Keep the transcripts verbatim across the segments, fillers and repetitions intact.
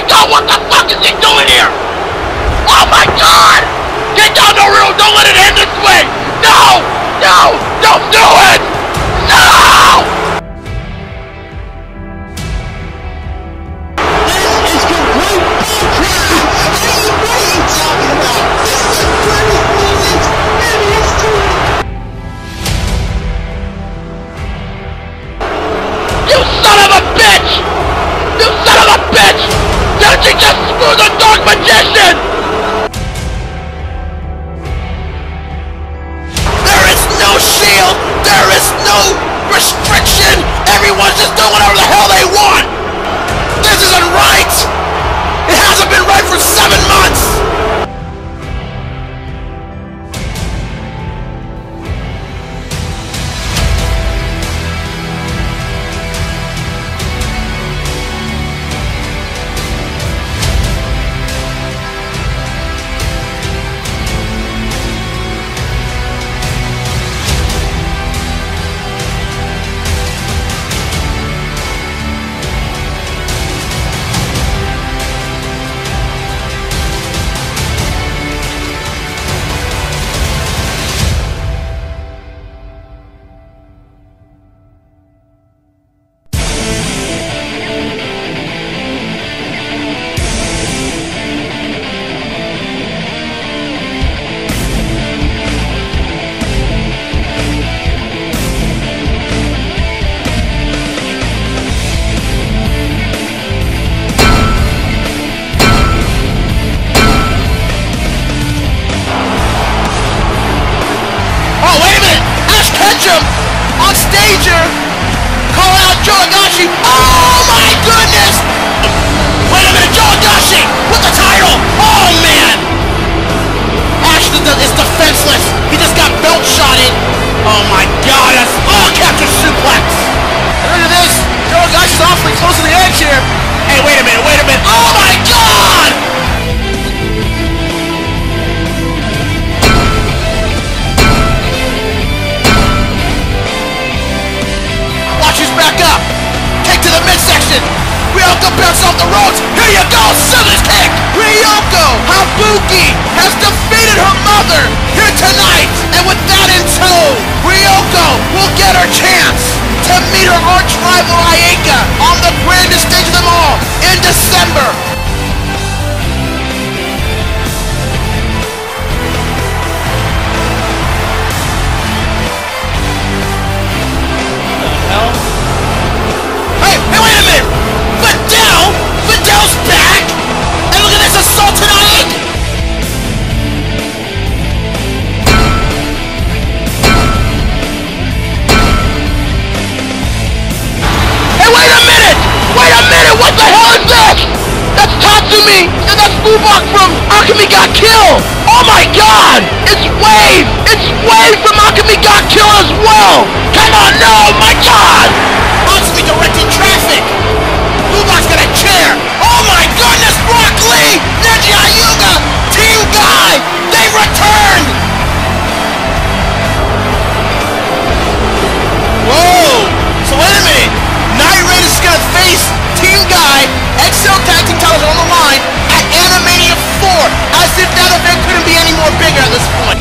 god, what the fuck is he doing here? Oh my god! Get down the road, don't let it end this way! No! No! Don't do it! No! This is complete bullcrap! What are you talking about? This is the greatest moment in history! You son of a bitch! You son of a bitch! Didn't you just screw the dark magician? There is no shield! There is no restriction! Everyone's just doing whatever the hell they want! This isn't right! It hasn't been right for seven months! On stage here, calling out Joe Higashi. Oh my goodness! Wait a minute, Joe Higashi with the title. Oh man! Ashton is defenseless. He just got belt shotted. Oh my god! That's oh, capture suplex. And look at this. Joe Higashi's awfully close to the edge here. Hey, wait a minute, wait a minute. Oh my god! Back up! Kick to the midsection! Ryoko bouncing off the ropes! Here you go! Scissors kick! Ryoko Habuki has defeated her mother here tonight! And with that in tow, Ryoko will get her chance to meet her arch rival Ayaka on the grandest stage of them all in December! Hey, hey, wait a minute! Vidal! Vidal's back! And look at this assault tonight! Hey, wait a minute! Wait a minute! What the hell is this? That's Tatsumi! And that's Fubak from Akemi Got Killed! Oh my god! It's Wave! It's Wave from Akemi Got Killed as well! Come on, no! My god! Tatsumi directing traffic! Fubak's got a chair! Oh my goodness! Brock Lee! Neji Hyuga! Team Guy! They returned! Whoa! So wait a minute! Night Raiders is gonna face Team Guy, X L Tag Team titles on the line at Animania four, as if that event couldn't be any more bigger at this point.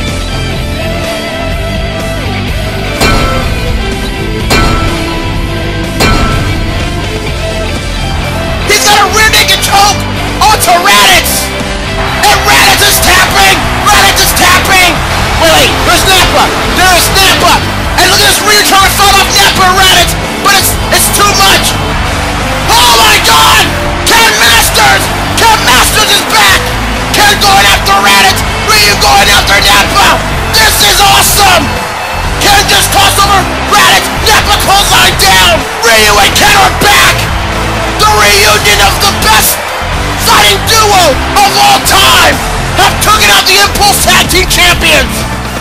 He's got a rear naked choke onto Raditz! And Raditz is tapping! Raditz is tapping! Wait, wait, there's Nappa! There's Nappa! And look at this rear trying to fight off Nappa and Raditz! But it's, it's too much! Oh my god! Ken Masters! Ken Masters is back! Ken going after Raditz! Ryu going after Nappa! This is awesome! Ken just tossed over Raditz! Nappa clothesline down! Ryu and Ken are back! The reunion of the best fighting duo of all time have taken out the Impulse Tag Team Champions!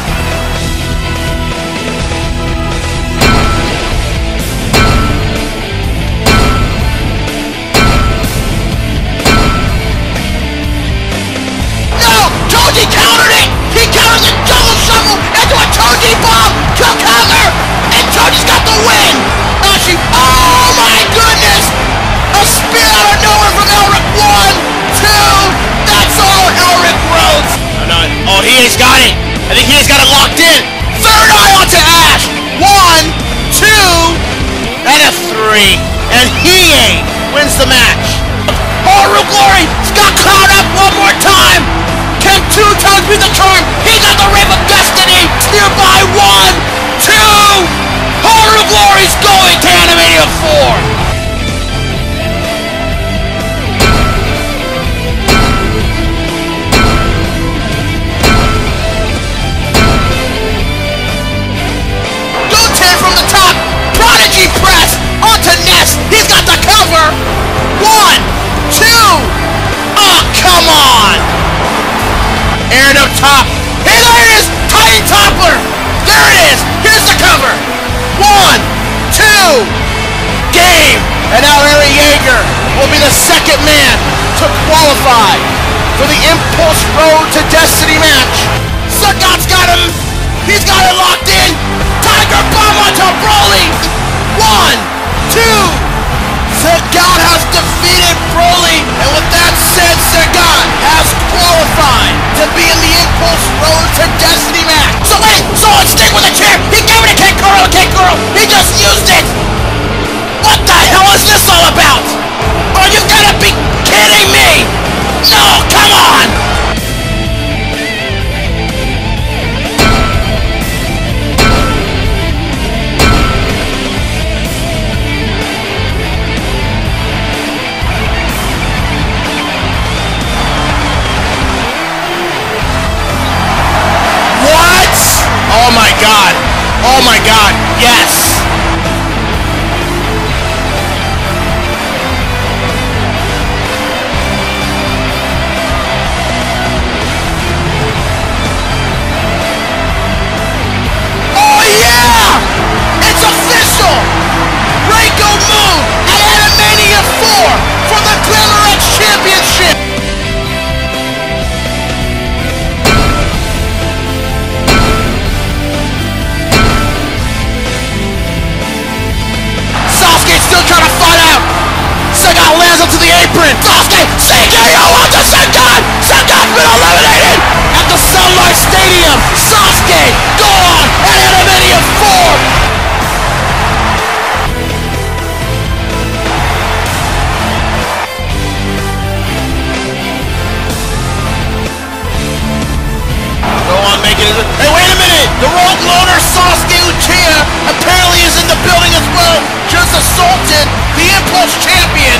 He countered it! He countered the double shuffle into a Toji bomb! Kill counter! And Toji's got the win! Actually, oh my goodness! A spear out of nowhere from Elric one! Hiei's got it. I think Hiei's got it locked in. Third eye onto Ash. One, two, and a three. And Hiei wins the match. Haru Glory got caught up one more time. Can two times be the charm? He got the Rip of Destiny. Here by one, two. Haru Glory's going to Animania four. From the top, Prodigy press onto Ness. He's got the cover. One, two. Oh, come on. Aaron up top. Hey, there it is. Titan Toppler. There it is. Here's the cover. One, two. Game. And now Aaron Yeager will be the second man to qualify for the Impulse Road to Destiny match. Sagat's got him. He's got it locked in. Tiger Bomb onto Broly! One, two! Sagat has defeated Broly, and with that said, Sagat has qualified to be in the Impulse Road to Destiny match. So wait, so let's stick with the chair! He gave it to Kankuro, Kankuro! He just used it! What the hell is this all about? Oh, you gotta be kidding me! No, come on! Oh my god! Oh my god! Yes! Oh yeah! It's official! Reiko Moon at Animania four for the Glamour X Championship! Still trying to fight out. Sagat lands onto the apron. Sasuke, C K O onto Sagat. Sagat's been eliminated at the Sunlight Stadium. Sasuke gone at Animania four. Go on, make it. Hey, wait a minute. The Rogue Loner Sasuke Uchiha apparently is in the building as well. Just assaulted the Impulse Champion.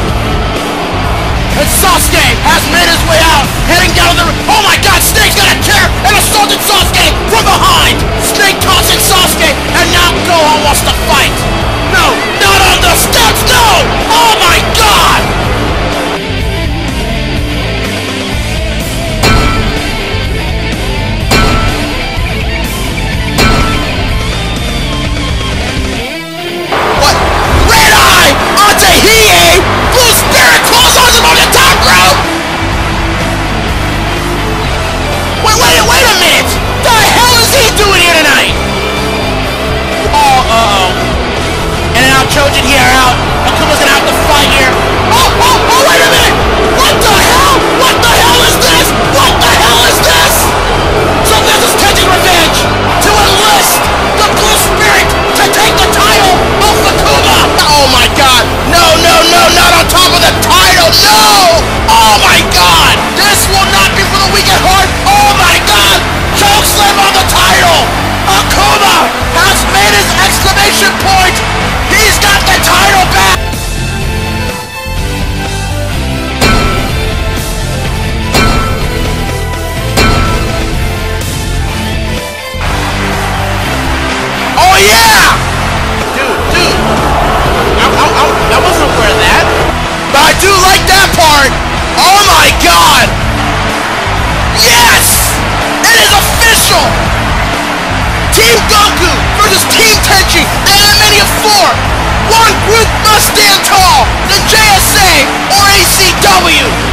And Sasuke has made his way out, heading down the... Oh my god, Snake's got a chair and assaulted Sasuke from behind. Snake tossing Sasuke, and now Gohan wants to fight. No, not on the steps, no! Oh my god! Onto Hiei! Blue Spirit clotheslines him on the top rope! Wait, wait, wait a minute! The hell is he doing here tonight? Oh, uh-oh. And now Chojin here out. Akuma's gonna have to fight here. Oh, oh, oh, wait a minute! What the hell? What the hell is this? What the hell is this? So this is taking revenge to enlist the Blue Spirit to take the title off Akuma! Oh my god! No, no, no, not on top of the title! No! Oh my god! This will not be for the weak at heart! Oh my god! Chokeslam on the title! Akuma has made his exclamation point! He's got the title back! Oh yeah! Dude, dude! I, I, I, I wasn't aware of that. But I do like that part! Oh my god! Yes! It is official! Team Goku versus Team Tenchi at Animania four! One group must stand tall! The J S A or A C W!